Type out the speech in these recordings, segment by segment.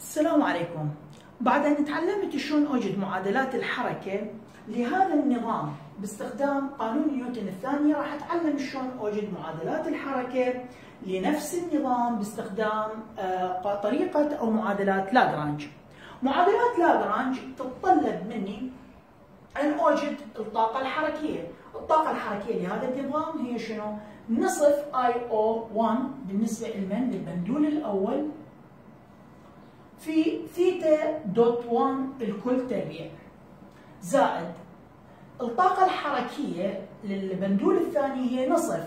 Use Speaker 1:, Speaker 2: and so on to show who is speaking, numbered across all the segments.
Speaker 1: السلام عليكم. بعد أن تعلمت شلون أوجد معادلات الحركة لهذا النظام باستخدام قانون نيوتن الثاني، راح أتعلم شلون أوجد معادلات الحركة لنفس النظام باستخدام طريقة أو معادلات لاغرانج. معادلات لاغرانج تتطلب مني أن أوجد الطاقة الحركية. الطاقة الحركية لهذا النظام هي شنو؟ نصف IO1 بالنسبة للبندول الأول في ثيتا دوت 1 الكل تربيع، زائد الطاقة الحركية للبندول الثاني هي نصف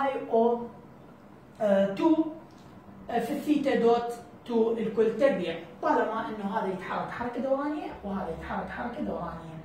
Speaker 1: IO2 في الثيتا دوت 2 الكل تربيع، طالما انه هذا يتحرك حركة دورانية وهذا يتحرك حركة دورانية.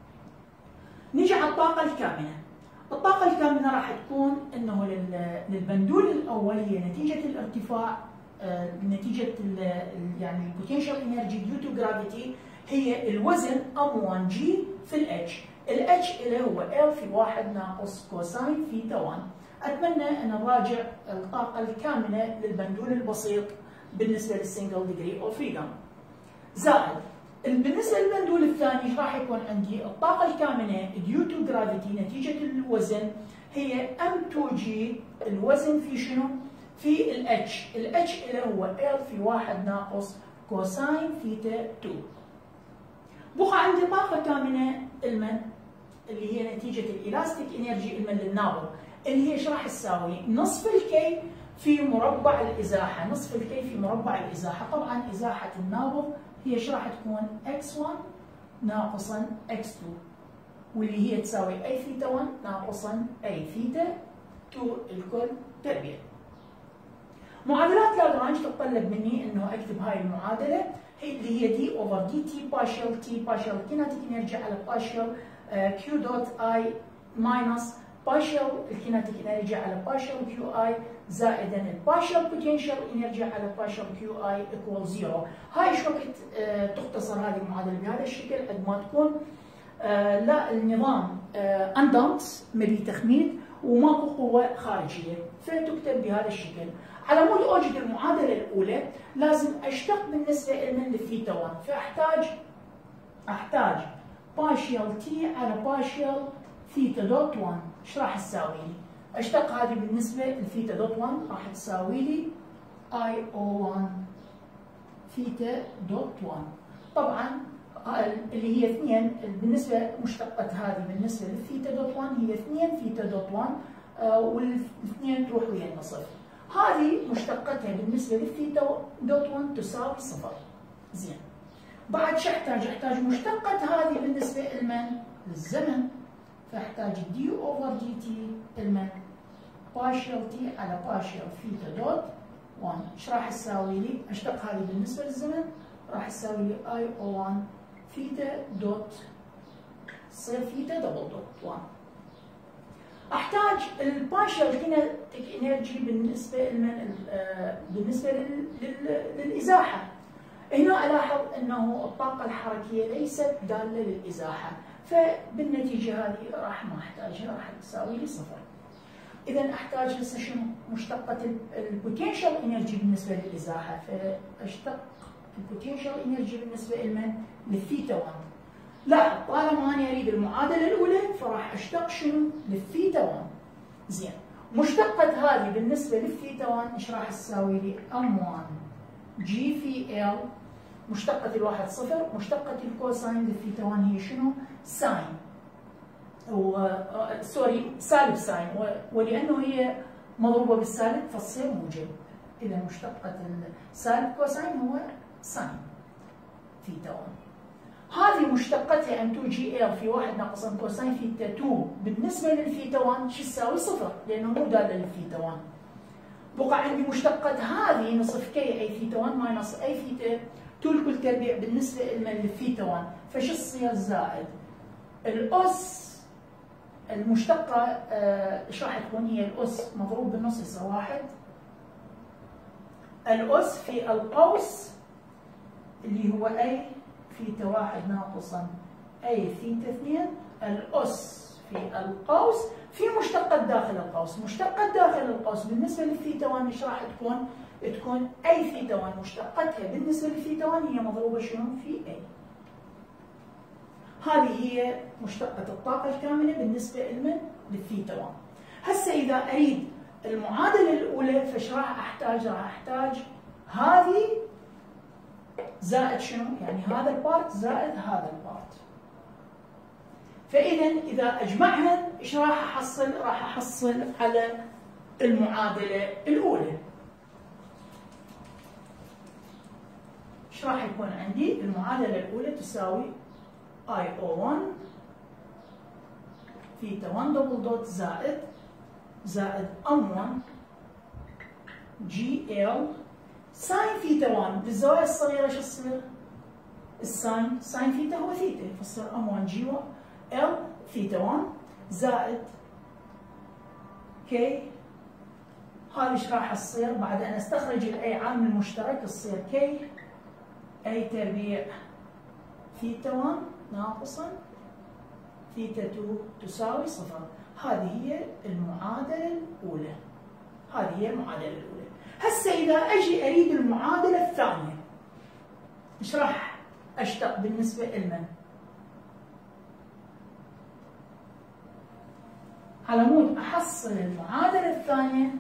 Speaker 1: نيجي على الطاقة الكامنة. الطاقة الكامنة راح تكون انه للبندول الاول هي نتيجة الارتفاع، نتيجة يعني البوتنشال انرجي ديو تو جرافيتي، هي الوزن M1G في الاتش. الاتش اللي هو L في 1 ناقص كوساين ثيتا 1. اتمنى ان نراجع الطاقة الكامنة للبندول البسيط بالنسبة للسنجل ديجري اوف فريدم. زائد بالنسبة للبندول الثاني راح يكون عندي الطاقة الكامنة ديو تو جرافيتي نتيجة الوزن هي M2G، الوزن في شنو؟ في الاتش. الاتش اللي هو L في 1 ناقص كوساين ثيتا 2. بقى عندي طاقة كامنة المن اللي هي نتيجة الالاستيك انرجي المن للنابض، اللي هي ايش راح تساوي؟ نصف الكي في مربع الازاحة، نصف الكي في مربع الازاحة. طبعا ازاحة النابض هي ايش راح تكون؟ x1 ناقصا x2، واللي هي تساوي اي ثيتا 1 ناقصا اي ثيتا 2 الكل تربيع. معادلات لاغرانج تتطلب مني انه اكتب هاي المعادله اللي هي دي اوفر دي تي بارشل تي بارشل كيناتيك انرجي على بارشل كيو دوت اي ماينس بارشل الكيناتيك انرجي على بارشل كيو اي زائدا البارشل بوتنشال انرجي على بارشل كيو اي ايكوال 0. هاي شو وقت تختصر هذه المعادله بهذا الشكل قد ما تكون لا النظام اندانس مبي تخميد وماكو قوه خارجيه، فتكتب بهذا الشكل. على مود اوجد المعادله الاولى لازم اشتق بالنسبه لمن للثيتا 1، فاحتاج بارشل تي على بارشل ثيتا دوت 1. ايش راح تساوي لي؟ اشتق هذه بالنسبه لثيتا دوت 1 راح تساوي لي اي او 1 ثيتا دوت 1. طبعا اللي هي 2 بالنسبه مشتقه هذه بالنسبه للثيتا دوت 1 هي 2 ثيتا دوت 1، والاثنين تروح ويا النصف. هذه مشتقتها بالنسبه للثيتا دوت 1 تساوي 0. زين. بعد شو احتاج؟ احتاج مشتقه هذه بالنسبه لمن؟ للزمن، فاحتاج دي اوفر دي تي المن بارشل تي على بارشل ثيتا دوت 1. ايش راح تساوي لي؟ اشتق هذه بالنسبه للزمن راح تساوي لي اي او 1 ثيتا دوت تصير ثيتا دبل دوت 1. احتاج البارشل كينيتيك انرجي بالنسبه للازاحه. هنا الاحظ انه الطاقه الحركيه ليست داله للازاحه، فبالنتيجه هذه راح ما احتاجها، راح تساوي لي 0. اذا احتاج هسه شنو؟ مشتقه البوتنشال انرجي بالنسبه للازاحه، فاشتق البوتنشال انرجي بالنسبه للثيتا 1. لاحظ طالما انا اريد المعادله الاولى فراح اشتق شنو؟ للثيتا 1. زين. مشتقه هذه بالنسبه للثيتا 1 ايش راح تساوي لي؟ M1 جي في ال، مشتقه الواحد 0، مشتقه الكوساين للثيتا 1 هي شنو؟ ساين، سوري سالب ساين، ولانه هي مضروبه بالسالب فتصير موجب. اذا مشتقه السالب كوساين هو ساين ثيتا 1. هذه مشتقتها M2GL في 1 ناقص كوساين ثيتا 2 بالنسبة للثيتا 1 شو تساوي؟ 0، لأنه مو دالة للثيتا 1. بقى عندي مشتقة هذه نصف كي أي ثيتا 1 ماينس أي ثيتا 2 الكل تربيع بالنسبة للثيتا 1، فشو تصير؟ زائد الأس المشتقة ايش راح تكون؟ هي الأس مضروب بالنص يصير 1، الأس في القوس اللي هو أي ثيتا 1 ناقصا اي ثيتا 2، الاس في القوس في مشتقة داخل القوس. مشتقة داخل القوس بالنسبة للثيتا 1 ايش راح تكون؟ تكون اي ثيتا 1 مشتقتها بالنسبه لثيتا 1 هي مضروبه شنو؟ في اي. هذه هي مشتقه الطاقه الكامله بالنسبه لمن؟ للثيتا 1. هسه اذا اريد المعادله الاولى فايش راح احتاج؟ راح احتاج هذه زائد شنو؟ يعني هذا البارت زائد هذا البارت. فاذا اذا اجمعها ايش راح احصل؟ راح احصل على المعادله الاولى. ايش راح يكون عندي؟ المعادله الاولى تساوي IO1 ثيتا 1 دبل دوت زائد M1 GL ساين ثيتا 1 بالزوايا الصغيره شو تصير؟ الساين ساين ثيتا هو ثيتا فتصير M1 GL ثيتا 1 زائد كي. هذه ايش راح تصير؟ بعد ان استخرج الاي عامل مشترك تصير كي اي تربيع ثيتا 1 ناقصا ثيتا 2 تساوي صفر. هذه هي المعادله الاولى. هذه هي المعادله الاولى. هسه اذا اجي اريد المعادله الثانيه ايش راح اشتق بالنسبه لمن؟ على مود احصل المعادله الثانيه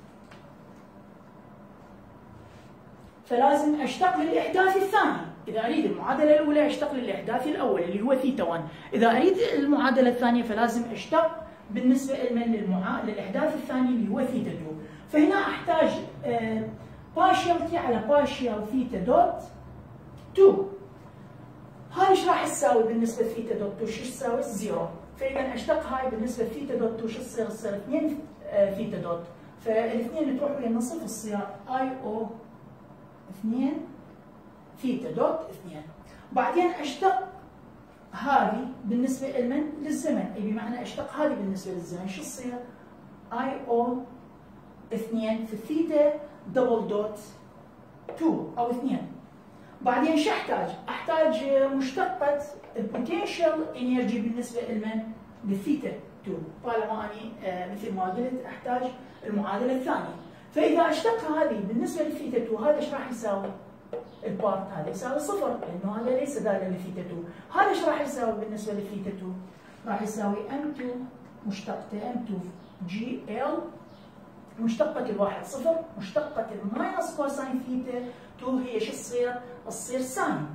Speaker 1: فلازم اشتق للاحداث الثاني. اذا اريد المعادله الاولى اشتق للاحداث الاول اللي هو ثيتا 1. اذا اريد المعادله الثانيه فلازم اشتق بالنسبه لمن؟ للاحداث الثاني اللي هو ثيتا 2. فهنا احتاج بارشال تي على بارشال ثيتا دوت 2. هاي ايش راح تساوي بالنسبه لثيتا دوت 2؟ شو تساوي؟ 0. فاذا اشتق هاي بالنسبه لثيتا دوت 2 شو تصير؟ تصير 2 ثيتا دوت. فالاثنين تروح ويا النصف تصير اي او 2 ثيتا دوت 2. بعدين اشتق هذه بالنسبه لمن؟ للزمن، اي بمعنى اشتق هذه بالنسبه للزمن شو تصير؟ اي او 2 في ثيتا دبل دوت 2 او 2. بعدين شو احتاج؟ احتاج مشتقة البوتنشال انرجي بالنسبة لمن؟ للثيتا 2. طالما اني مثل ما قلت احتاج المعادلة الثانية. فإذا اشتق هذه بالنسبة للثيتا 2 هذا ايش راح يساوي؟ البارت هذا يساوي صفر لأنه هذا ليس دالا للثيتا 2. هذا ايش راح يساوي بالنسبة للثيتا 2؟ راح يساوي M2 مشتقته M2 GL مشتقة الواحد صفر مشتقة الماينس كوساين ثيتا 2 هي شو تصير؟ تصير ساين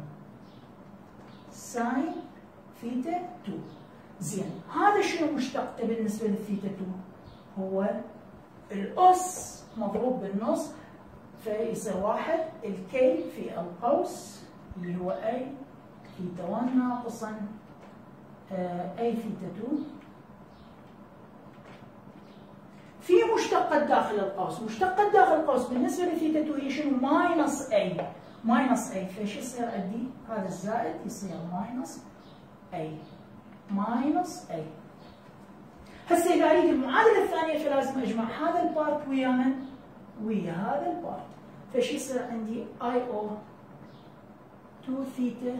Speaker 1: ثيتا 2. زين هذا شنو مشتقته بالنسبة للثيتا 2؟ هو الأس مضروب بالنص فيصير واحد الكي في القوس اللي هو أي ثيتا 1 ناقصا أي ثيتا 2 في مشتقة داخل القوس. مشتقة داخل القوس بالنسبة لثيتا 2 هي شنو؟ ماينس اي. ماينس اي فايش يصير عندي؟ هذا الزائد يصير ماينس اي. ماينس اي. هسه إذا أريد المعادلة الثانية فلازم أجمع هذا البارت ويا من؟ ويا هذا البارت. فايش يصير عندي؟ اي او 2 ثيتا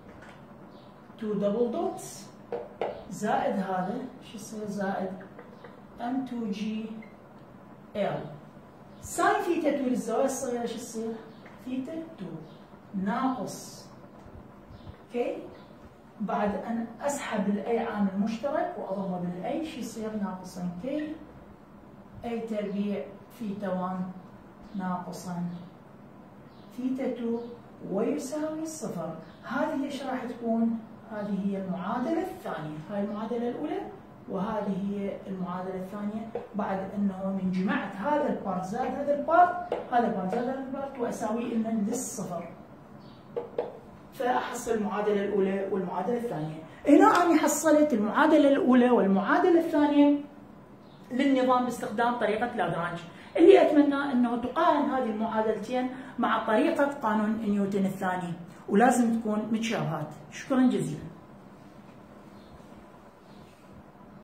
Speaker 1: 2 دبل دوتس زائد هذا شو يصير؟ زائد M2G L ساين ثيتا 2 للزاوية الصغيرة شو تصير؟ ثيتا 2 ناقص كي. بعد أن أسحب الأي عامل مشترك وأضربه بالأي شو يصير؟ ناقصا كي أي تربيع ثيتا 1 ناقصا ثيتا 2 ويساوي صفر. هذه ايش راح تكون؟ هذه هي المعادلة الثانية. هاي المعادلة الأولى وهذه هي المعادلة الثانية بعد أنه من جمعت هذا البارت زائد هذا البارت هذا البارت زائد هذا البارت وأساوي إن للصفر. فأحصل المعادلة الأولى والمعادلة الثانية. هنا أنا حصلت المعادلة الأولى والمعادلة الثانية للنظام باستخدام طريقة لاغرانج اللي أتمنى أنه تقارن هذه المعادلتين مع طريقة قانون نيوتن الثاني ولازم تكون متشابهات. شكرا جزيلا.